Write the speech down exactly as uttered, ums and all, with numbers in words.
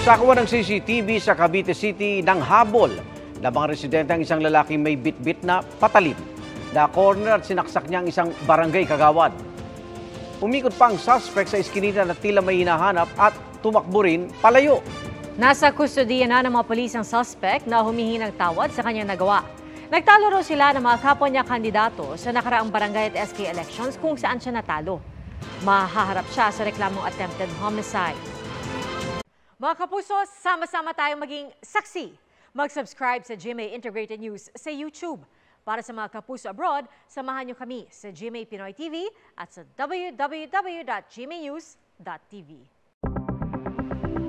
Sakuha ng C C T V sa Cavite City ng habol na mga residente ang isang lalaki may bitbit na patalim. Na-corner at sinaksak niya ang isang barangay kagawad. Umikot pa ang suspect sa iskinita na tila may hinahanap at tumakbo rin palayo. Nasa kustodiya na ng mga pulis ang suspect na humihingi ng tawad sa kanyang nagawa. Nagtalo raw sila ng mga kapwa niya kandidato sa nakaraang barangay at S K elections kung saan siya natalo. Mahaharap siya sa reklamong attempted homicide. Mga kapuso, sama-sama tayong maging saksi. Mag-subscribe sa G M A Integrated News sa YouTube. Para sa mga kapuso abroad, samahan niyo kami sa G M A Pinoy T V at sa w w w dot g m a news dot t v.